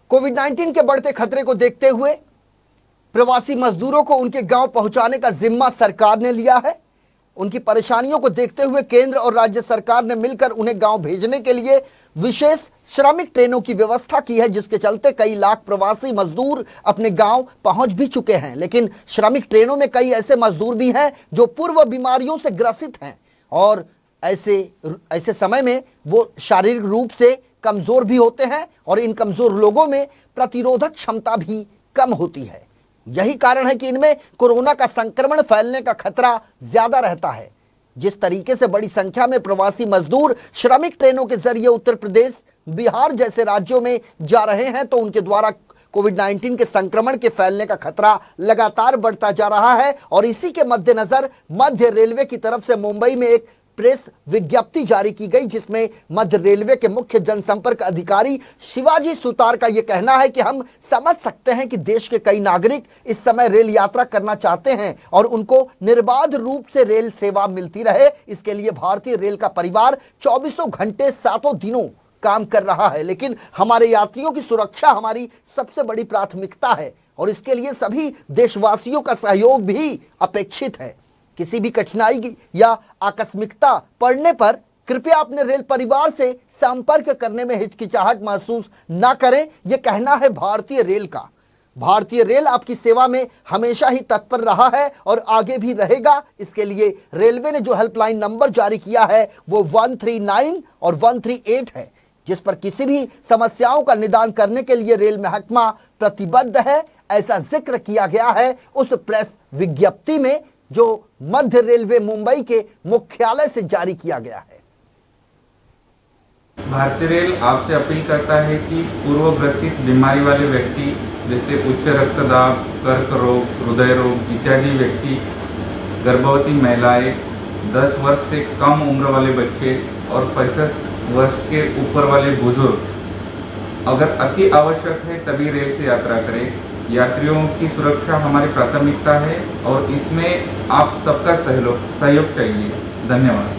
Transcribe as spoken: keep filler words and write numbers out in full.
Covid nineteen के बढ़ते खतरे को देखते हुए प्रवासी मजदूरों को उनके गांव पहुंचाने का जिम्मा सरकार ने लिया है। उनकी परेशानियों को देखते हुए केंद्र और राज्य सरकार ने मिलकर उन्हें गांव भेजने के लिए विशेष श्रमिक ट्रेनों की व्यवस्था की है, जिसके चलते कई लाख प्रवासी मजदूर अपने गांव पहुंच भी चुके हैं। लेकिन श्रमिक ट्रेनों में कई ऐसे मजदूर भी हैं जो पूर्व बीमारियों से ग्रसित हैं और ऐसे ऐसे समय में वो शारीरिक रूप से कमजोर भी होते हैं और इन कमजोर लोगों में प्रतिरोधक क्षमता भी कम होती है। यही कारण है कि इनमें कोरोना का संक्रमण फैलने का खतरा ज्यादा रहता है। जिस तरीके से बड़ी संख्या में प्रवासी मजदूर श्रमिक ट्रेनों के जरिए उत्तर प्रदेश, बिहार जैसे राज्यों में जा रहे हैं, तो उनके द्वारा कोविड नाइन्टीन के संक्रमण के फैलने का खतरा लगातार बढ़ता जा रहा है। और इसी के मद्देनजर मध्य रेलवे की तरफ से मुंबई में एक प्रेस विज्ञप्ति जारी की गई, जिसमें मध्य रेलवे के मुख्य जनसंपर्क अधिकारी शिवाजी सुतार का यह कहना है कि हम समझ सकते हैं कि देश के कई नागरिक इस समय रेल यात्रा करना चाहते हैं और उनको निर्बाध रूप से रेल सेवा मिलती रहे। इसके लिए भारतीय रेल का परिवार चौबीसों घंटे सातों दिनों काम कर रहा है, लेकिन हमारे यात्रियों की सुरक्षा हमारी सबसे बड़ी प्राथमिकता है और इसके लिए सभी देशवासियों का सहयोग भी अपेक्षित है। किसी भी कठिनाई या आकस्मिकता पड़ने पर कृपया अपने रेल परिवार से संपर्क करने में हिचकिचाहट महसूस न करें, यह कहना है भारतीय रेल का। भारतीय रेल आपकी सेवा में हमेशा ही तत्पर रहा है और आगे भी रहेगा। इसके लिए रेलवे ने जो हेल्पलाइन नंबर जारी किया है वो वन थ्री नाइन और वन थ्री एट है, जिस पर किसी भी समस्याओं का निदान करने के लिए रेल महकमा प्रतिबद्ध है। ऐसा जिक्र किया गया है उस प्रेस विज्ञप्ति में जो मध्य रेलवे मुंबई के मुख्यालय से जारी किया गया है। भारतीय रेल आपसे अपील करता है कि पूर्वग्रसित बीमारी वाले व्यक्ति जैसे उच्च रक्तदाब, कर्क रोग, हृदय रोग इत्यादि व्यक्ति, गर्भवती महिलाएं, दस वर्ष से कम उम्र वाले बच्चे और पैंसठ वर्ष के ऊपर वाले बुजुर्ग अगर अति आवश्यक है तभी रेल से यात्रा करें। यात्रियों की सुरक्षा हमारी प्राथमिकता है और इसमें आप सबका सहयोग सहयोग चाहिए। धन्यवाद।